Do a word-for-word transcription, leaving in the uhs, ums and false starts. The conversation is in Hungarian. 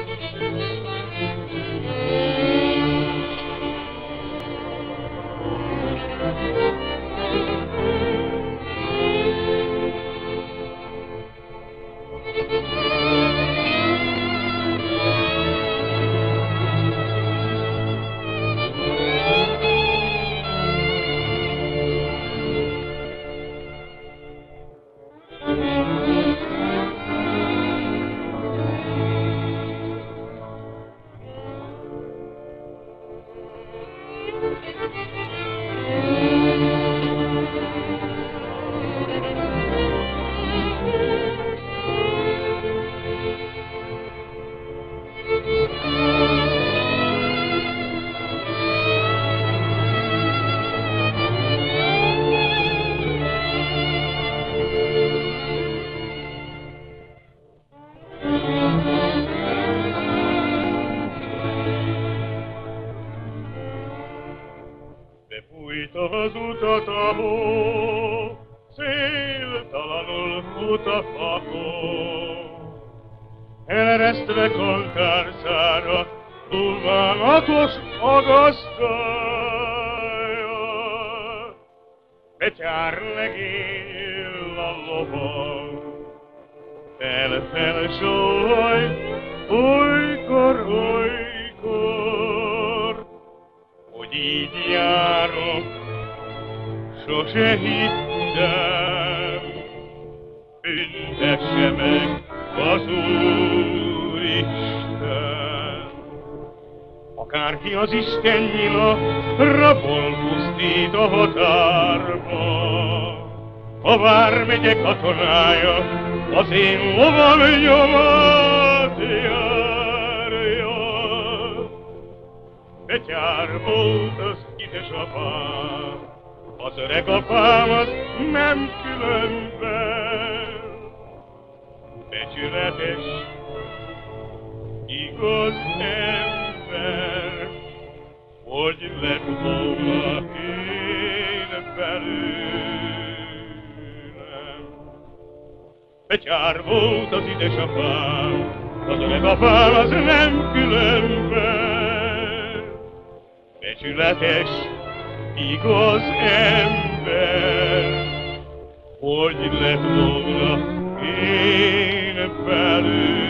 Befújta az utat a hó, széltalanul fut a fakó. Eleresztve kantárszára, dulvánatos agasztálja. Betyár legél a lovag, fel-fel sóhaj, olykor, olykor, hogy így járok, sose hittem, büntesse meg az Úristen. Akárki az Isten nyila, rabol pusztít a határba, a vármegye katonája az én lovam nyomát járja. Betyár volt az édesapám, az öreg apám az nem különben. Becsületes, igaz ember, hogy lett volna én belőlem. Betyár volt az édesapám, az öreg apám az nem különben. Becsületes, igaz ember, hogy lett volna én belőlem.